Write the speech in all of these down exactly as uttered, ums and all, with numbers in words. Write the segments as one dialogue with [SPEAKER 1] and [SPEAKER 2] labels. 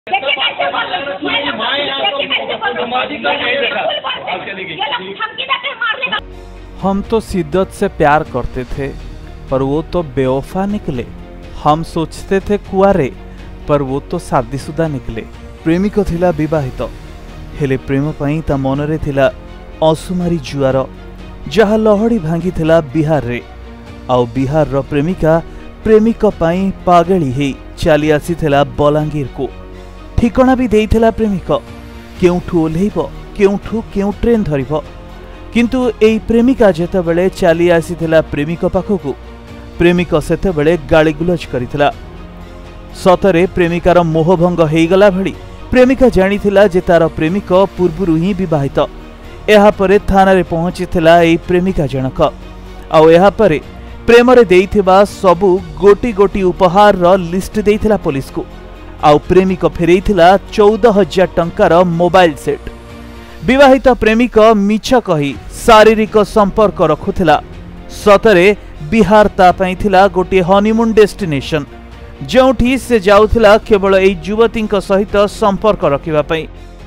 [SPEAKER 1] हम तो शिद्दत से प्यार करते थे पर वो तो बेवफा निकले। हम सोचते थे कुआरे पर वो तो शादीशुदा निकले। प्रेमिक थिला विवाहित हेले प्रेम पई ता मनरे थिला असुमारी जुआर जहा लहड़ी भांगी थिला बिहार रे। आउ बिहार रो प्रेमिका प्रेमिक पई पागली हे चली आसी थिला बलांगीर को। ठिकणा भी देइथिला प्रेमिक केउठु ओल्हेइब केउठु केउ ट्रेन धरिब। किंतु एई प्रेमिका जेतेबेले चली आसीथिला प्रेमिक पाखकु प्रेमिक सेतेबेले गालीगुलज करिथिला। सतरे प्रेमिकार मोहभंग हेइगला भली प्रेमिका जानिथिला जे तार प्रेमिक पूर्वरु ही विवाहित। एहा परे थाना रे पहुंचीथिला एई प्रेमिका जनक। आउ एहा परे प्रेम रे देइथिबा सबु गोटी गोटी उपहार रो लिस्ट देइथिला पुलिस को। आउ प्रेमिक फेरेइथिला चौदह हजार टंकार मोबाइल सेट। विवाहित प्रेमिक मिछ कही शारीरिक संपर्क रखुथिला। सतरे बिहार ता पई थिला गोटे हनीमून डेस्टिनेशन जोठी से जाउथिला केवल एई युवतीक सहित संपर्क रखिबा पई।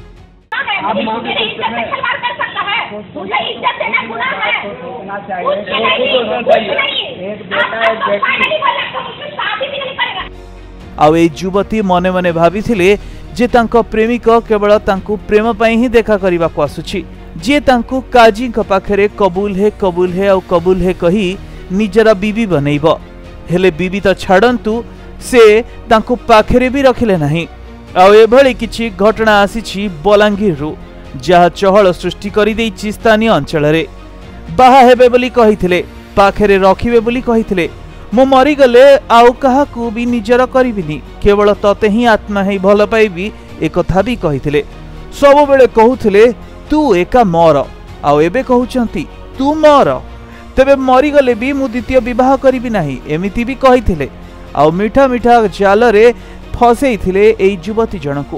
[SPEAKER 1] आउ एई युवती मने मने भाबिथिले जे तांको प्रेमिक केवल तांको प्रेम पई ही देखा करबा को आसुछि। जे तांको काजी क पाखरे कबूल है कबूल है और कबूल है कही निजरा बीबी बनैब। हेले बीबी तो छाड़ंतु से तांको पाखरे भी रखिले नहीं। आउ एभली किछि घटना आसीछि बलांगीर रु जहा चहल सृष्टि करि देइछि स्थानीय अंचल रे। बाहा हेबे बोली कहिथिले पाखरे रखिबे बोली कहिथिले। मो मरी गले आउ काहाकू भी निजर करिबिनी केवल तते ही आत्मा ही भल पाइबी एक कथा भी कहिथिले। सब बेले कहूथिले तू एका मर आउ एबे कहउचंती तू मर तबे मरी गले भी मु द्वितीय विवाह करिबि नाही एमिति भी कहिथिले। आउ मीठा मीठा जाल रे फसेइथिले एई युवती जनकू।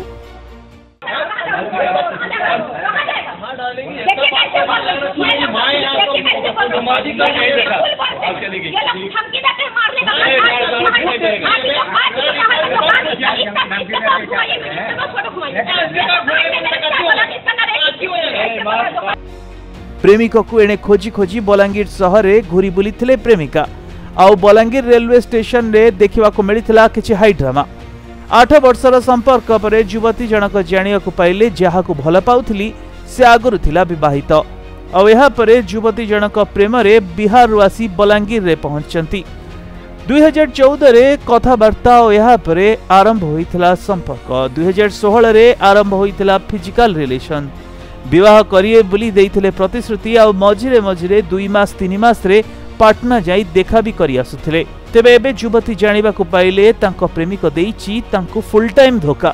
[SPEAKER 1] प्रेमिक को एणे खोजी खोजी बलांगीर शहर रे घुरी बुलीथिले प्रेमिका। आउ बलांगीर रेलवे स्टेशन रे देखिबा को मिलिथिला किछि हाई ड्रामा। आठ वर्षर संपर्क परे युवती जनक जानिया को पाइले जहाकू भल पाउथिली से आगरु थिला विवाहित। आउ एहा परे युवती जनक प्रेम रे बिहार रु आसी बलांगीर रे पहुंचंती। दुई हजार चौदह रे कथाबार्ता और एहा परे आरंभ होइथिला संपर्क। दुई हजार सोलह रे आरंभ होइथिला फिजिकल रिलेशन। विवाह करिए बोली देइथिले प्रतिश्रुति। आउ मझिरे मझिरे दुई मास तीन मास रे पाटना जाई देखा भी करि आसुथिले। तेबे एबे युवती जानिबा को पाइले तांको प्रेमिक देइछि तांको फुल टाइम धोखा।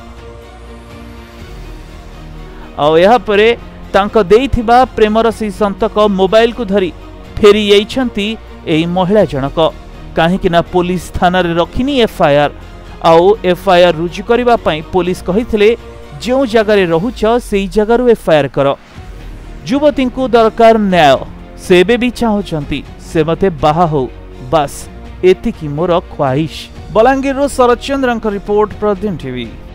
[SPEAKER 1] आउ एहा परे तांको देइथिबा प्रेमर से संतक मोबाइल को धरी फेरी जाइछंती एई महिला जनक। काहेकि ना पुलिस थाना रे रखिनी एफआईआर। आउ एफआईआर रुजु करिबा पई पुलिस कहिथिले जो जगह रे रहुछ सेई जगह रु एफआईआर कर। युवती को दरकार न्याय से भी चाहूचंती से मते बाहा हो बस एतिकी मोर ख्वाहिश। बलांगीर रो शरद चंद्रन रिपोर्ट प्रतिदिन टीवी।